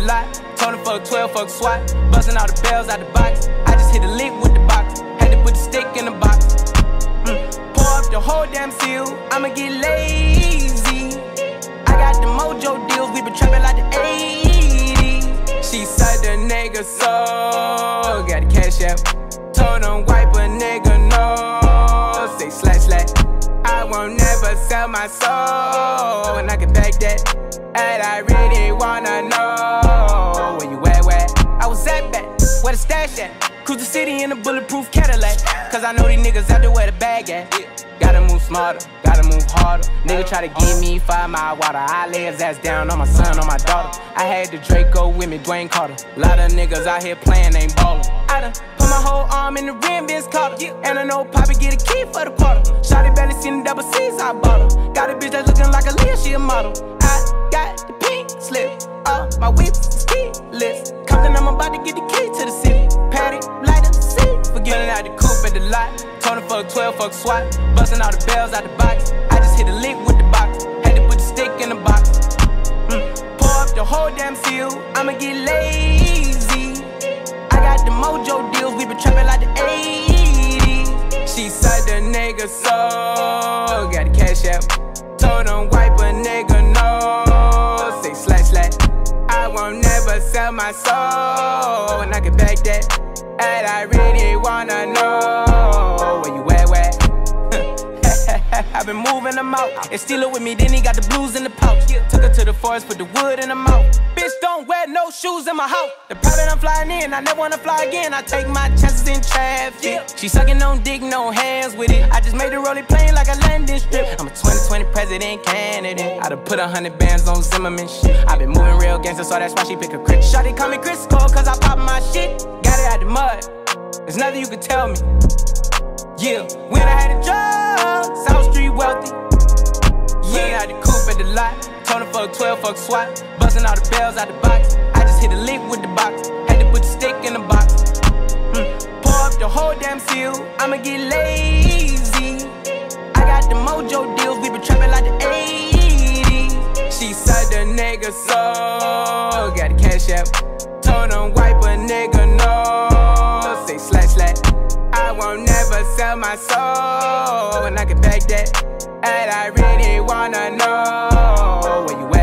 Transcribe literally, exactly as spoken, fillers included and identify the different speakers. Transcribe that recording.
Speaker 1: lot. Told him fuck twelve, fuck SWAT. Busting all the bells out the box. I just hit a lick with the box. Had to put the stick in the box. Mm. Pour up the whole damn seal. I'ma get lazy. I got the mojo deals. We been trapping like the eighties. She said the nigga so. Got the cash out. Told him wipe a nigga no. Say slash slash. I won't never sell my soul. And I can back that. And I really wanna know where you at, where I was at back, where the stash at. Cruise the city in a bulletproof Cadillac. Cause I know these niggas out there where the bag at. Gotta move smarter, gotta move harder. Nigga try to give me five mile water. I lay his ass down on my son, on my daughter. I had the Draco with me, Dwayne Carter. Lot of niggas out here playing, ain't ballin'. I done put my whole arm in the rim, Vince Carter. And I know Poppy get a key for the quarter. Shawty barely seen the double C's, I bought her. Got a bitch that's looking like a Leah, she a model. I got the pink slip, uh, my whips is keyless. Compton, I'm about to get the key to the city. Patty, light up the city. Forgetting out the coupe at the lot. Told him fuck twelve, fuck SWAT. Busting all the bells out the box. I just hit a lick with the box. Had to put the stick in the box. Mm. Pour up the whole damn seal. I'ma get lazy. I got the mojo deals. We been trapping like the eighties. She said the nigga so. Got the cash out. Told him wipe a nigga no. Say slash slash. I won't never sell my soul. And I can back that. And I really wanna know where you at, where I've been moving them out. And steal it with me, then he got the blues in the pouch. Took her to the forest, put the wood in her mouth. Bitch, don't wear no shoes in my house. The private I'm flying in, I never wanna fly again. I take my chances in traffic. She sucking on dick, no hands with it. I just made her roll it plain like a landing strip. I'm a twenty twenty president candidate. I done put a hundred bands on Zimmerman shit. I been moving real gangster, so that's why she pick a crit. Shawty call me Chris Cole, cause I pop my shit. Got it out the mud, there's nothing you can tell me. Yeah, when I had a job, South Street wealthy. Yeah, out the coupe at the lot. Told him fuck twelve, fuck SWAT. Busting all the bells out the box. I just hit a lick with the box. Had to put the stick in the box. Mm. Pour up the whole damn seal. I'ma get lazy. I got the mojo deals. We been trapping like the eighties. She said the nigga so. Got the cash out. Told him wipe a nigga no. Say slash slash. I won't never sell my soul. And I can back that. And I really wanna know where you at.